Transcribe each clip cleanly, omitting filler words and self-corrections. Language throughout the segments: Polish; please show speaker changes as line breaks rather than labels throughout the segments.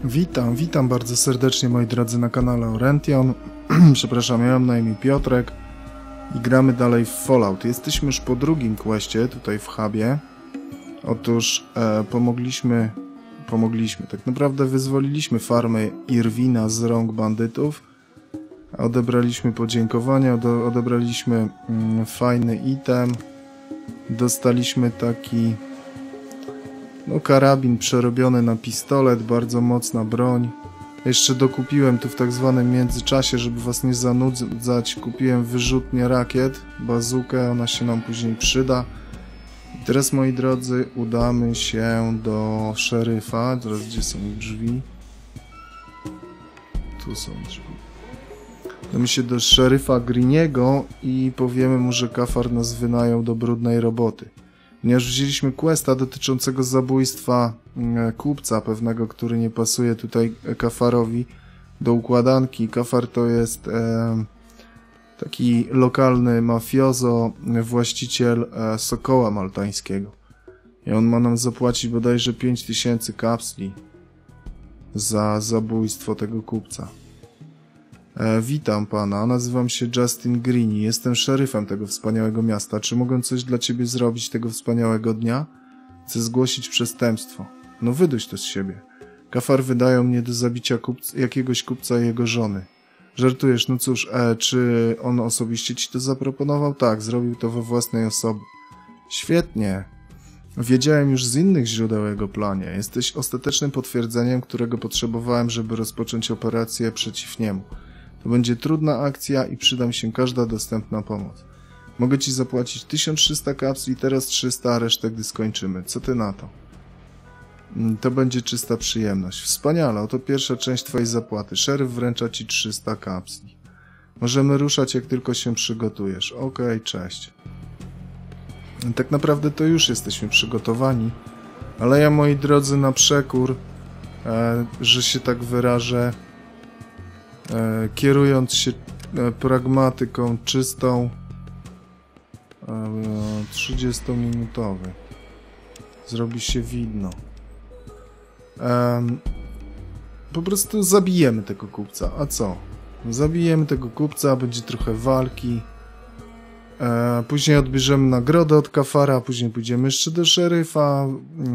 Witam bardzo serdecznie moi drodzy na kanale Orention. Przepraszam, ja mam na imię Piotrek i gramy dalej w Fallout. Jesteśmy już po drugim questie tutaj w hubie. Otóż pomogliśmy, tak naprawdę wyzwoliliśmy farmę Irwina z rąk bandytów. Odebraliśmy podziękowania, odebraliśmy fajny item. Dostaliśmy taki karabin przerobiony na pistolet, bardzo mocna broń. Jeszcze dokupiłem tu w tak zwanym międzyczasie, żeby was nie zanudzać, kupiłem wyrzutnię rakiet, bazukę, ona się nam później przyda. I teraz, moi drodzy, udamy się do szeryfa. Teraz gdzie są drzwi? Tu są drzwi. Udamy się do szeryfa Greeniego i powiemy mu, że Kafar nas wynajął do brudnej roboty. Ponieważ wzięliśmy questa dotyczącego zabójstwa kupca pewnego, który nie pasuje tutaj Kafarowi do układanki. Kafar to jest taki lokalny mafiozo, właściciel Sokoła Maltańskiego. I on ma nam zapłacić bodajże 5000 kapsli za zabójstwo tego kupca. Witam pana, nazywam się Justin Greeny, jestem szeryfem tego wspaniałego miasta. Czy mogę coś dla ciebie zrobić tego wspaniałego dnia? Chcę zgłosić przestępstwo. No wyduś to z siebie. Kafar wydają mnie do zabicia jakiegoś kupca i jego żony. Żartujesz, no cóż, czy on osobiście ci to zaproponował? Tak, zrobił to we własnej osobie. Świetnie. Wiedziałem już z innych źródeł o jego planie. Jesteś ostatecznym potwierdzeniem, którego potrzebowałem, żeby rozpocząć operację przeciw niemu. To będzie trudna akcja i przyda mi się każda dostępna pomoc. Mogę ci zapłacić 1300 kapsli, teraz 300, a resztę gdy skończymy. Co ty na to? To będzie czysta przyjemność. Wspaniale, oto pierwsza część twojej zapłaty. Szeryf wręcza ci 300 kapsli. Możemy ruszać, jak tylko się przygotujesz. Okej, cześć. Tak naprawdę to już jesteśmy przygotowani, ale ja, moi drodzy, na przekór, że się tak wyrażę, kierując się pragmatyką czystą, 30-minutowy, zrobi się widno. Po prostu zabijemy tego kupca. A co? Zabijemy tego kupca, będzie trochę walki. Później odbierzemy nagrodę od Kafara, później pójdziemy jeszcze do szeryfa.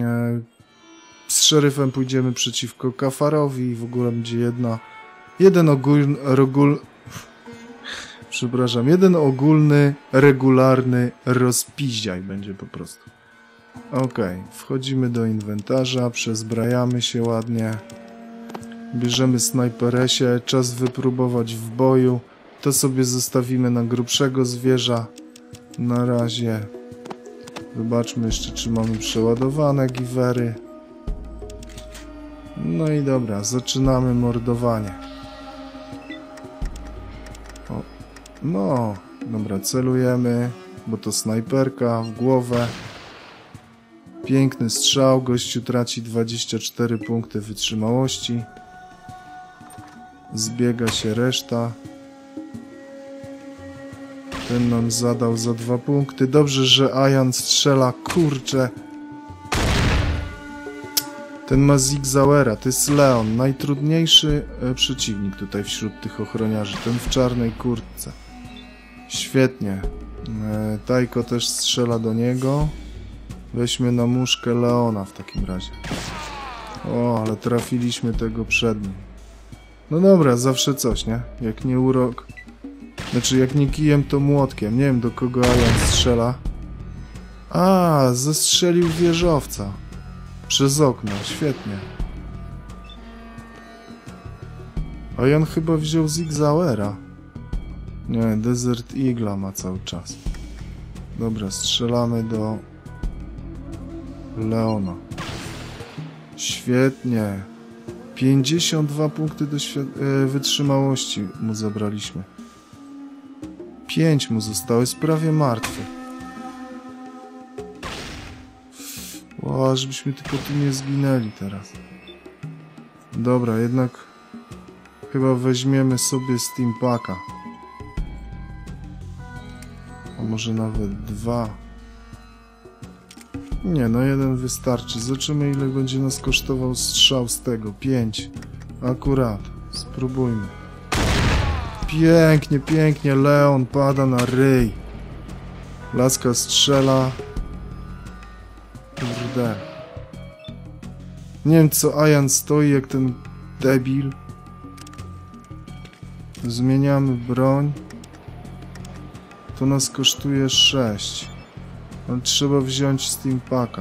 Z szeryfem pójdziemy przeciwko Kafarowi i w ogóle będzie jeden ogólny, regularny rozpiździaj będzie po prostu. Okej, wchodzimy do inwentarza, przezbrajamy się ładnie. Bierzemy snajperesie, czas wypróbować w boju. To sobie zostawimy na grubszego zwierza. Na razie. Zobaczmy jeszcze, czy mamy przeładowane giwery. No i dobra, zaczynamy mordowanie. O, no, dobra, celujemy, bo to snajperka w głowę. Piękny strzał, gościu traci 24 punkty wytrzymałości. Zbiega się reszta. Ten nam zadał za 2 punkty. Dobrze, że Ian strzela, kurczę. Ten ma Zigzauera, to jest Leon, najtrudniejszy przeciwnik tutaj wśród tych ochroniarzy, ten w czarnej kurtce. Świetnie. Tajko też strzela do niego. Weźmy na muszkę Leona w takim razie. O, ale trafiliśmy tego przed nim. No dobra, zawsze coś, nie? Jak nie urok... Znaczy, jak nie kijem, to młotkiem. Nie wiem, do kogo Ian strzela. A, zestrzelił wieżowca. Przez okno, świetnie. A Ian chyba wziął Zigzauera. Nie, Desert Eagle'a ma cały czas. Dobra, strzelamy do Leona. Świetnie. 52 punkty wytrzymałości mu zabraliśmy. 5 mu zostało, jest prawie martwy. O, żebyśmy tylko tu nie zginęli teraz. Dobra, jednak chyba weźmiemy sobie Steampaka. A może nawet 2. Nie, no jeden wystarczy. Zobaczymy, ile będzie nas kosztował strzał z tego. 5. Akurat. Spróbujmy. Pięknie, pięknie. Leon pada na ryj. Laska strzela. Kurde. Nie wiem, co Ajan stoi jak ten debil. Zmieniamy broń. To nas kosztuje 6. Ale trzeba wziąć Steampaka.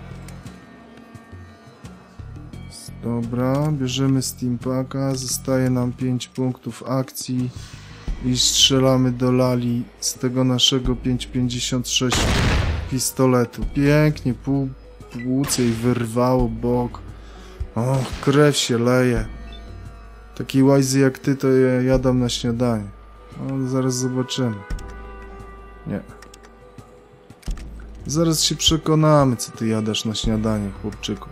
Dobra, bierzemy Steampaka. Zostaje nam 5 punktów akcji. I strzelamy do lali z tego naszego 5,56 pistoletu. Pięknie, pół płuc jej wyrwało bok. O, krew się leje. Taki łajzy jak ty to ja jadam na śniadanie. No, zaraz zobaczymy. Nie. Zaraz się przekonamy, co ty jadasz na śniadanie, chłopczyku.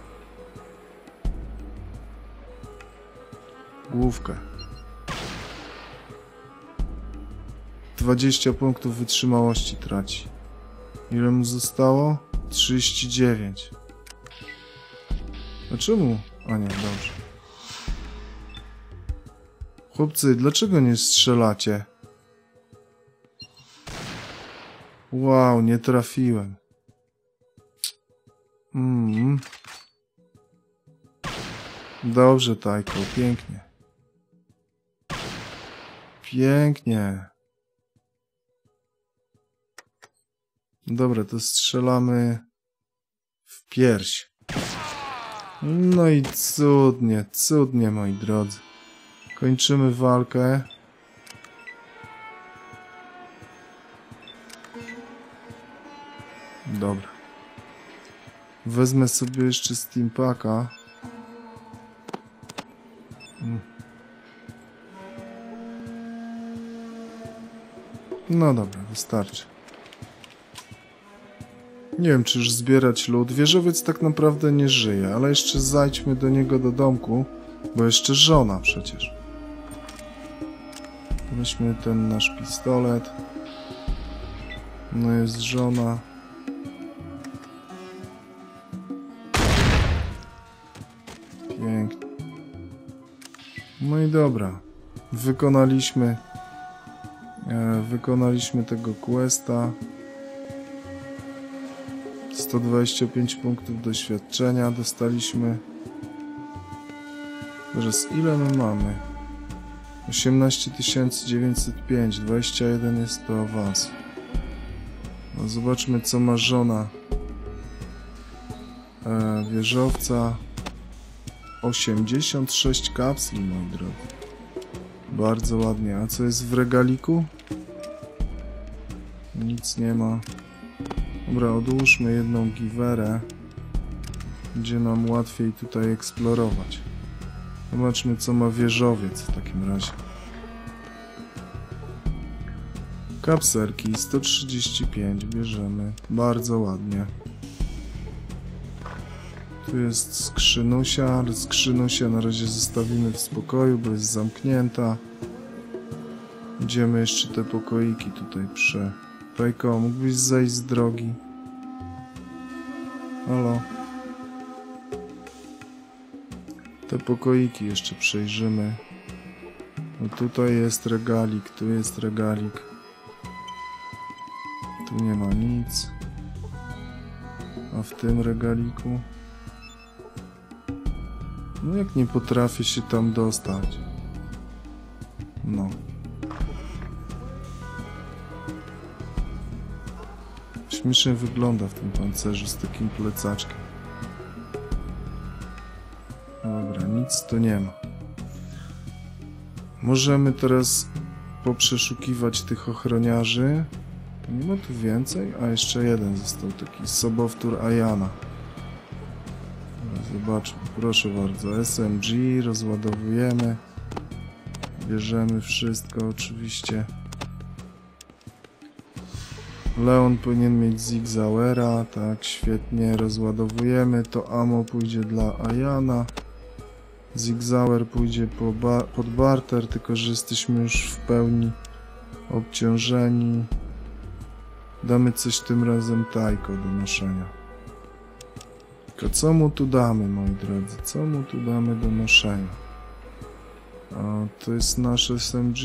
Główkę. 20 punktów wytrzymałości traci. Ile mu zostało? 39. A czemu? A nie, dobrze. Chłopcy, dlaczego nie strzelacie? Wow, nie trafiłem. Dobrze, Tajko, pięknie. Pięknie. Dobra, to strzelamy w pierś. No i cudnie, cudnie, moi drodzy. Kończymy walkę. Dobra. Wezmę sobie jeszcze Steampaka. No dobra, wystarczy. Nie wiem, czy już zbierać lód. Wieżowiec tak naprawdę nie żyje, ale jeszcze zajdźmy do niego do domku, bo jeszcze żona przecież. Weźmy ten nasz pistolet. No jest żona. Pięknie. No i dobra. Wykonaliśmy tego questa. 125 punktów doświadczenia dostaliśmy. Teraz ile my mamy? 18 905, 21 jest to awans. No zobaczmy, co ma żona wieżowca. 86 kapsli, moi drodzy. Bardzo ładnie. A co jest w regaliku? Nic nie ma. Dobra, odłóżmy jedną giwerę. Będzie nam łatwiej tutaj eksplorować. Zobaczmy, co ma wieżowiec w takim razie. Kapserki 135 bierzemy. Bardzo ładnie. Tu jest skrzynusia, ale skrzynusia na razie zostawimy w spokoju, bo jest zamknięta. Idziemy jeszcze te pokoiki tutaj Tajko, mógłbyś zejść z drogi? Halo? Te pokoiki jeszcze przejrzymy. No tutaj jest regalik, tu jest regalik. Tu nie ma nic. A w tym regaliku? No jak nie potrafię się tam dostać? No. Śmiesznie wygląda w tym pancerzu z takim plecaczkiem. Dobra, nic tu nie ma. Możemy teraz poprzeszukiwać tych ochroniarzy. Nie ma tu więcej? A jeszcze jeden został taki sobowtór Ajana. Zobaczmy, proszę bardzo. SMG, rozładowujemy. Bierzemy wszystko oczywiście. Leon powinien mieć Zigzauera, tak, świetnie, rozładowujemy, to ammo pójdzie dla Ajana. Zigzauer pójdzie pod barter, tylko że jesteśmy już w pełni obciążeni. Damy coś tym razem Tajko do noszenia. Tylko co mu tu damy, moi drodzy? Co mu tu damy do noszenia? A to jest nasz SMG?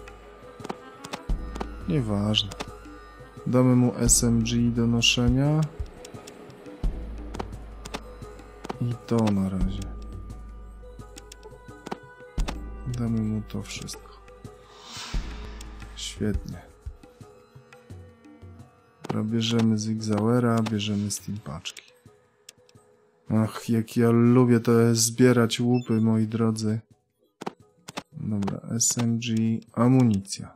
Nieważne. Damy mu SMG do noszenia. I to na razie. Damy mu to wszystko. Świetnie. Dobra, bierzemy Zigzauera, bierzemy Steampaczki. Ach, jak ja lubię to zbierać łupy, moi drodzy. Dobra, SMG, amunicja.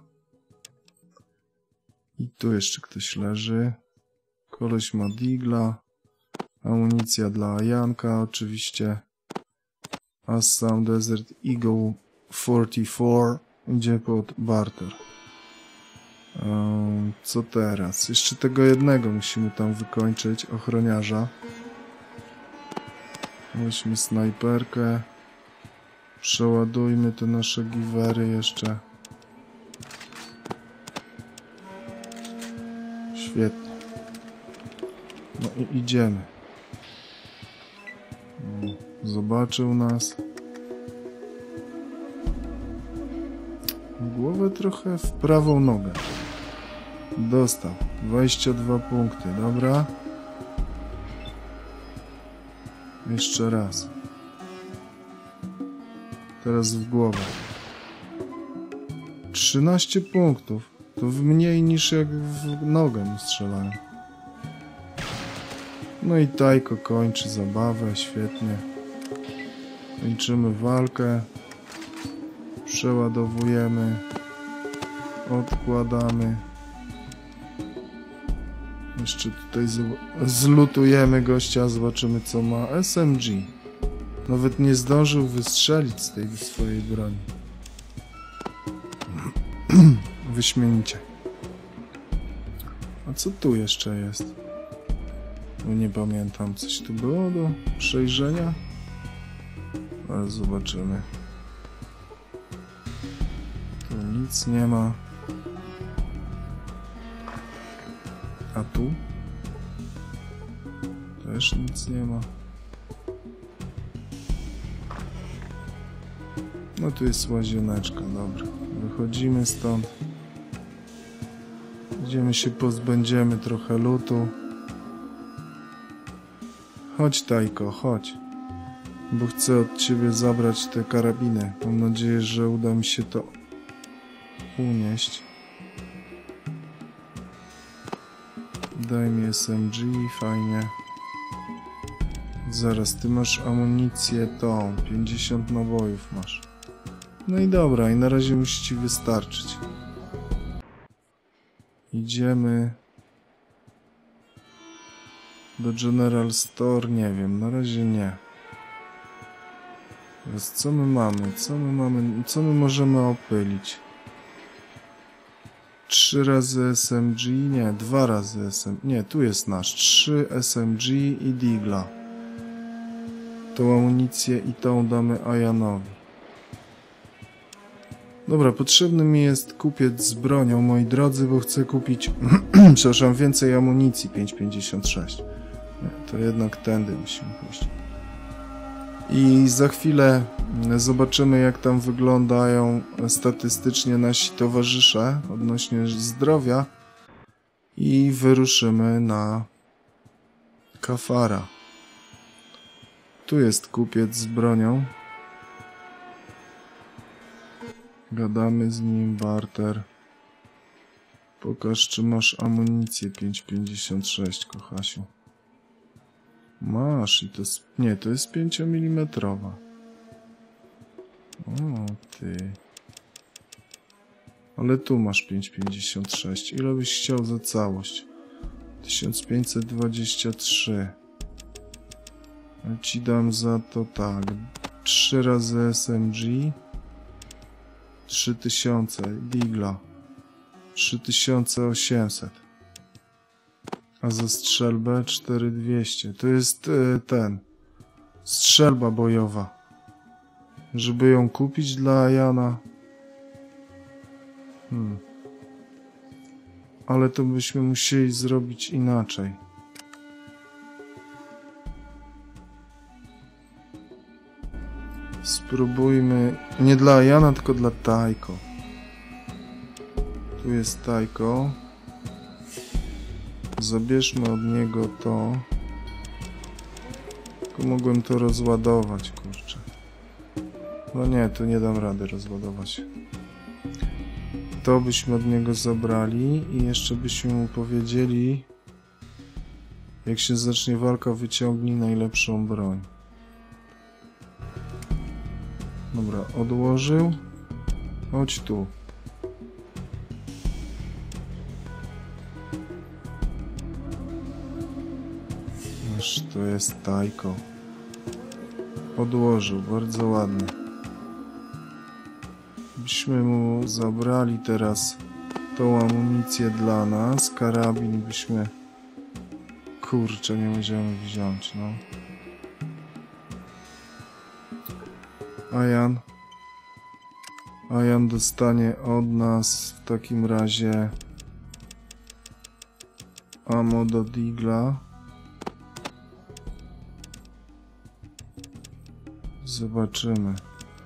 I tu jeszcze ktoś leży. Koleś ma digla. Amunicja dla Janka oczywiście. Assam Desert Eagle 44 idzie pod barter. Co teraz? Jeszcze tego jednego musimy tam wykończyć, ochroniarza. Weźmy snajperkę. Przeładujmy te nasze giwery jeszcze. Świetnie. No i idziemy. Zobaczył nas. Głowę trochę w prawą nogę. Dostał. 22 punkty, dobra. Jeszcze raz. Teraz w głowę. 13 punktów. To mniej niż jak w nogę mu strzelałem. No i Tajko kończy zabawę, świetnie. Kończymy walkę. Przeładowujemy. Odkładamy. Jeszcze tutaj zlutujemy gościa, zobaczymy co ma. SMG. Nawet nie zdążył wystrzelić z tej swojej broni. Wyśmienicie. A co tu jeszcze jest? Bo nie pamiętam, coś tu było do przejrzenia? Ale zobaczymy. Tu nic nie ma. A tu? Też nic nie ma. No tu jest łazieneczka, dobra. Wychodzimy stąd. Idziemy się pozbędziemy trochę lutu. Chodź Tajko, chodź. Bo chcę od ciebie zabrać te karabiny. Mam nadzieję, że uda mi się to unieść. Daj mi SMG, fajnie. Zaraz, ty masz amunicję tą, 50 nabojów masz. No i dobra, i na razie musi ci wystarczyć. Idziemy do General Store, nie wiem, na razie nie. Teraz co my mamy? Co my możemy opylić? 3 razy SMG, nie, 2 razy SMG, nie, tu jest nasz, 3 SMG i Digla. Tą amunicję i tą damy Ajanowi. Dobra, potrzebny mi jest kupiec z bronią, moi drodzy, bo chcę kupić, przepraszam, więcej amunicji, 5,56. Nie, to jednak tędy musimy pójść. I za chwilę zobaczymy, jak tam wyglądają statystycznie nasi towarzysze odnośnie zdrowia i wyruszymy na Kafara. Tu jest kupiec z bronią. Gadamy z nim, barter. Pokaż, czy masz amunicję 5,56, kochasiu. Masz i to jest... Nie, to jest 5 mm. O, ty. Ale tu masz 5,56. Ile byś chciał za całość? 1523. Ja ci dam za to tak. 3 razy SMG. 3000. Digla. 3800. A za strzelbę 4200. To jest ten. Strzelba bojowa. Żeby ją kupić dla Jana. Ale to byśmy musieli zrobić inaczej. Spróbujmy... Nie dla Jana, tylko dla Tajko. Tu jest Tajko. Zabierzmy od niego to. Tylko mogłem to rozładować, kurczę. No nie, tu nie dam rady rozładować. To byśmy od niego zabrali i jeszcze byśmy mu powiedzieli, jak się zacznie walka, wyciągnij najlepszą broń. Dobra, odłożył. Chodź tu. Aż to jest Tajko. Odłożył, bardzo ładnie. Byśmy mu zabrali teraz tą amunicję dla nas. Karabin byśmy... Kurczę, nie możemy wziąć, no. Ajan dostanie od nas w takim razie ammo do Digla. Zobaczymy.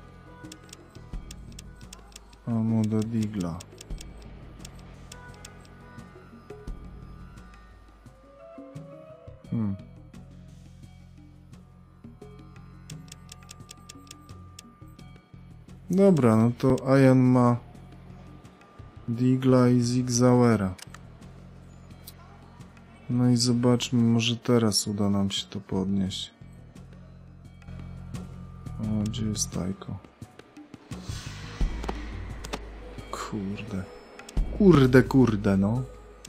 Ammo do Digla. Dobra, no to Ajan ma Digla i Zigzauera. No i zobaczmy, może teraz uda nam się to podnieść. O, gdzie jest Tajko? Kurde, no.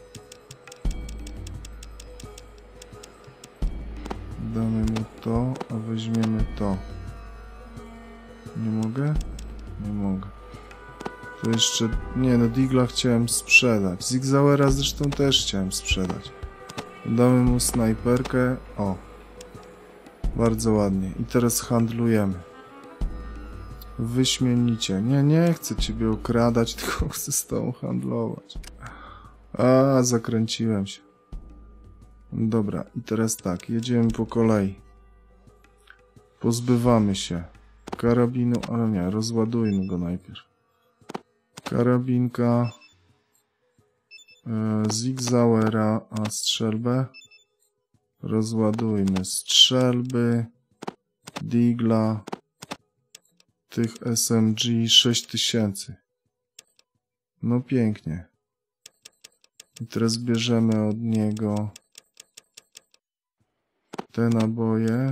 Damy mu to, a weźmiemy to. Nie mogę? Nie mogę. To jeszcze... Nie, no Digla chciałem sprzedać. Zigzauera zresztą też chciałem sprzedać. Damy mu snajperkę. O. Bardzo ładnie. I teraz handlujemy. Wyśmienicie. Nie chcę ciebie okradać, tylko chcę z tobą handlować. A, zakręciłem się. Dobra, i teraz tak, jedziemy po kolei. Pozbywamy się karabinu, ale nie, rozładujmy go najpierw. Karabinka, Zigzauera, a strzelbę rozładujmy. Strzelby, Digla, tych SMG 6000. No pięknie. I teraz bierzemy od niego te naboje.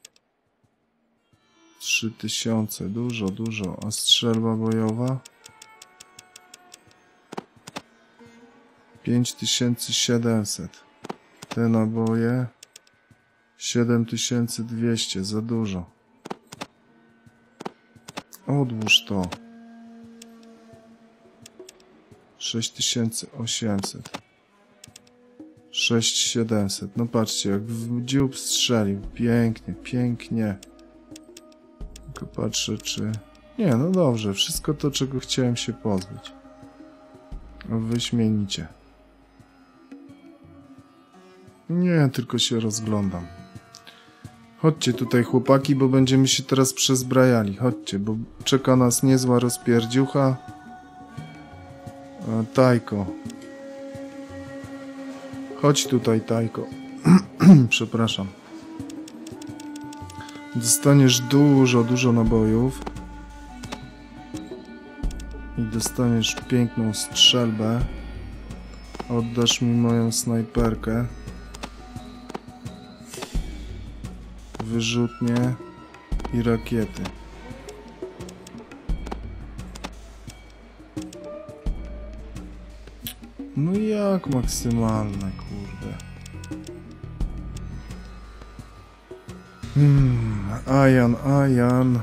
3000, dużo, a strzelba bojowa 5700. Te naboje 7200, za dużo. Odłóż to. 6800. 6700. No patrzcie, jak w dziób strzelił. Pięknie. Tylko patrzę, czy... Nie, no dobrze. Wszystko to, czego chciałem się pozbyć. Wyśmienicie. Nie, tylko się rozglądam. Chodźcie tutaj, chłopaki, bo będziemy się teraz przezbrajali. Chodźcie, bo czeka nas niezła rozpierdziucha. Tajko. Chodź tutaj, Tajko. Przepraszam. Dostaniesz dużo nabojów. I dostaniesz piękną strzelbę. Oddasz mi moją snajperkę. Wyrzutnie i rakiety. No jak maksymalne, kurde. Ajan.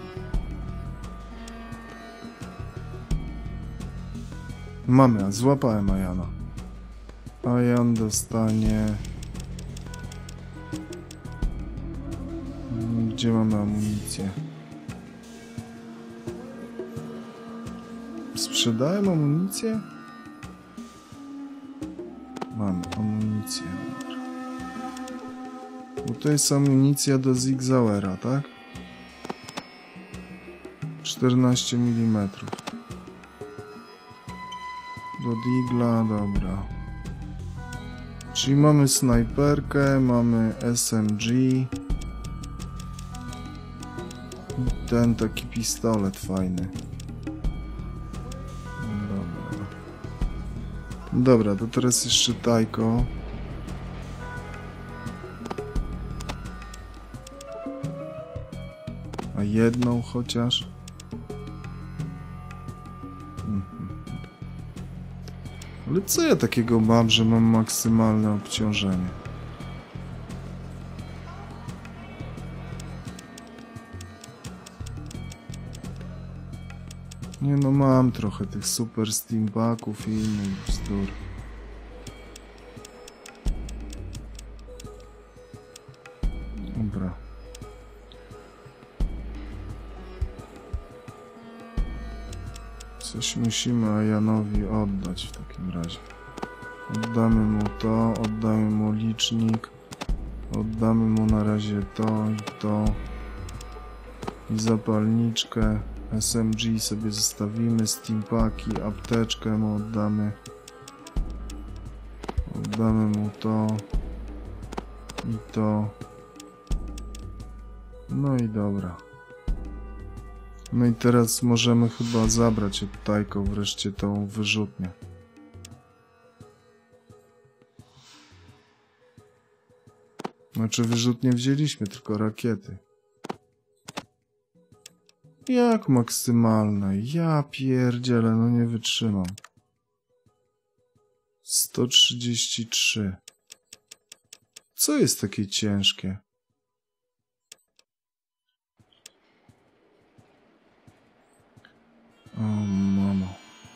Mamy, złapałem Ajana. Ajan dostanie... Gdzie mamy amunicję? Sprzedałem amunicję? Mamy amunicję. Bo to jest amunicja do Zigzauera, tak? 14 mm. Do digla, dobra. Czyli mamy snajperkę, mamy SMG. I ten taki pistolet fajny. Dobra. Dobra, to teraz jeszcze Tajko. A jedną chociaż? Ale co ja takiego mam, że mam maksymalne obciążenie? Nie no, mam trochę tych super steampaków i innych bzdur. Dobra. Coś musimy Ajanowi oddać w takim razie. Oddamy mu to, oddamy mu licznik. Oddamy mu na razie to i to. I zapalniczkę. SMG sobie zostawimy, steampaki, apteczkę mu oddamy. Oddamy mu to. I to. No i dobra. No i teraz możemy chyba zabrać od Tajko wreszcie tą wyrzutnię. Znaczy wyrzutnie wzięliśmy, tylko rakiety. Jak maksymalne? Ja pierdzielę, no nie wytrzymam. 133. Co jest takie ciężkie? O mamo.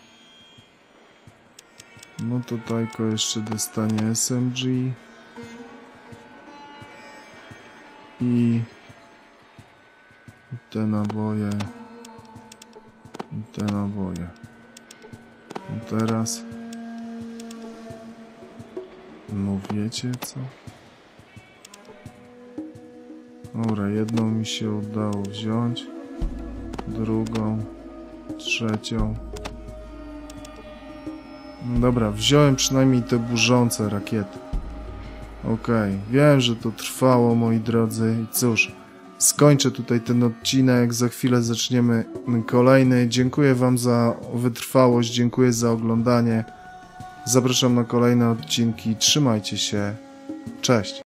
No to Tajko jeszcze dostanie SMG. I te naboje. I te naboje. I teraz... No wiecie co? Dobra, jedną mi się udało wziąć. Drugą. Trzecią. Dobra, wziąłem przynajmniej te burzące rakiety. Okej, wiem, że to trwało, moi drodzy. I cóż, skończę tutaj ten odcinek. Za chwilę zaczniemy kolejny. Dziękuję wam za wytrwałość, dziękuję za oglądanie. Zapraszam na kolejne odcinki. Trzymajcie się. Cześć.